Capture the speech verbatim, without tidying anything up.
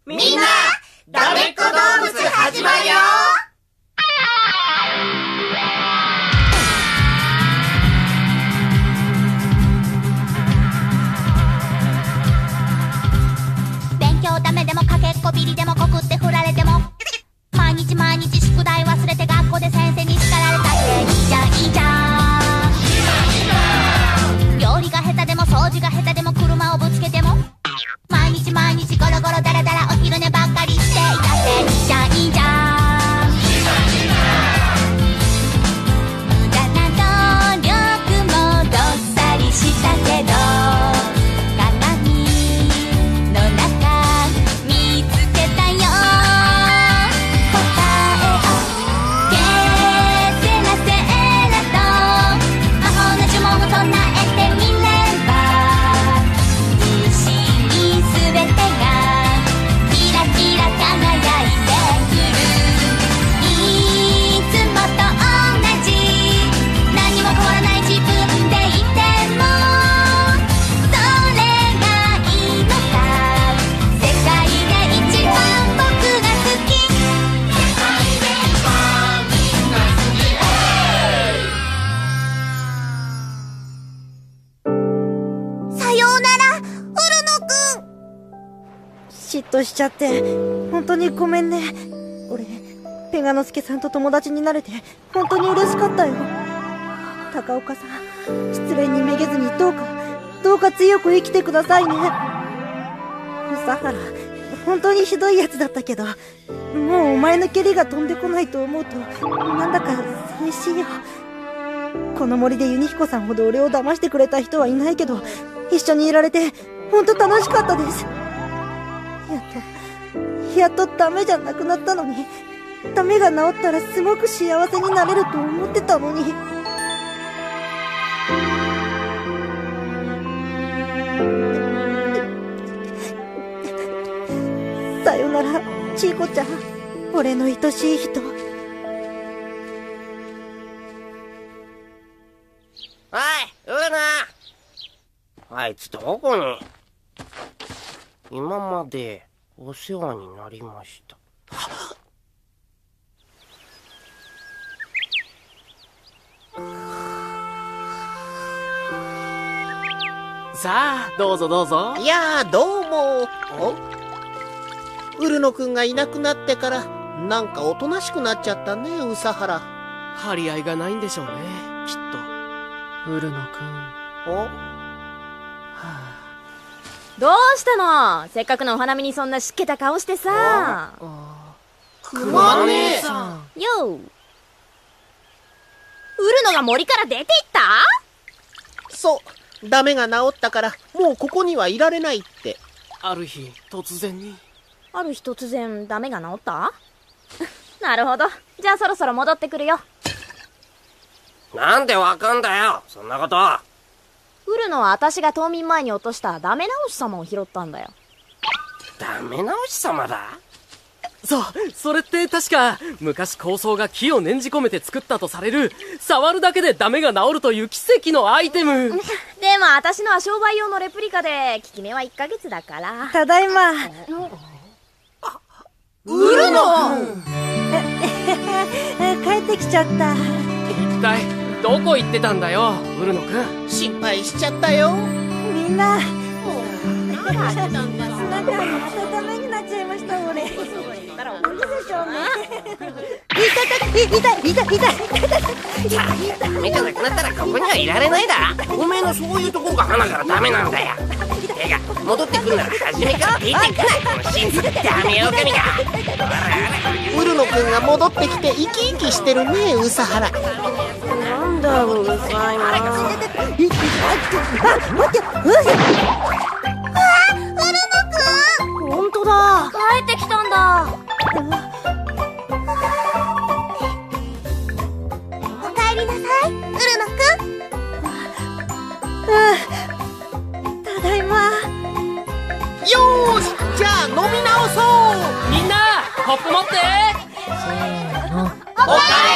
みんな、ダメっ子動物始まるよ。 勉強ダメでもかけっこビリでも告って振られても毎日毎日宿題忘れて学校で先生に叱られたっていいじゃんいいじゃん。料理が下手でも掃除が下手でも車をぶつけても毎日毎日ゴロゴロダラダラお昼寝ばっかりしていたっていいじゃんいいじゃん。無駄な努力もどっさりしたけど嫉妬しちゃって本当にごめんね。俺ペガノスケさんと友達になれて本当に嬉しかったよ。高岡さん、失恋にめげずにどうかどうか強く生きてくださいね。佐原本当にひどいやつだったけどもうお前の蹴りが飛んでこないと思うとなんだか寂しいよ。この森でユニヒコさんほど俺を騙してくれた人はいないけど一緒にいられて本当楽しかったです。やっと、やっとダメじゃなくなったのに、ダメが治ったらすごく幸せになれると思ってたのに。さよなら、ちいこちゃん。俺の愛しい人。 おい、ウルナ。あいつどこに？今までお世話になりました。 さあどうぞどうぞ。 いやーどうも。おウルノくんがいなくなってからなんかおとなしくなっちゃったね、ウサハラ。 張り合いがないんでしょうね、きっと。ウルノくん。 おどうしたの？せっかくのお花見にそんなしっけた顔してさ。 クマ姉さん。よう。ウルノが森から出て行った？ そう、ダメが治ったからもうここにはいられないって。 ある日突然に。 ある日突然ダメが治ったなるほど。じゃあそろそろ戻ってくるよ。 なんでわかんだよ、そんなこと。 ウルノは私が冬眠前に落としたダメ直し様を拾ったんだよ。 ダメ直し様だ？ そう、それって確か昔高僧が木を念じ込めて作ったとされる触るだけでダメが治るという奇跡のアイテム。 でも私のは商売用のレプリカで効き目はいっかげつだから。 ただいま。 ウルノ帰ってきちゃった。 一体どこ行ってたんだよ、ウルノくん。 心配しちゃったよ。 みんな砂がダメになっちゃいました。俺何でしょうね。痛い痛い痛い痛い痛い。 ダメじゃなくなったらここにはいられないだ。おめえのそういうところが花からダメなんだよ。てか戻ってくるなら初めから出てくな、この真実ダメ狼が。 ウルノくんが戻ってきて生き生きしてるね、ウサハラ。 なんだうるさいな。あ、待って、 ほんとだ、帰ってきたんだ。 おかえりなさい、ウルノくん。 ただいま。 よーし、じゃあ飲み直そう。 みんなコップ持って。 せーの。 おかえ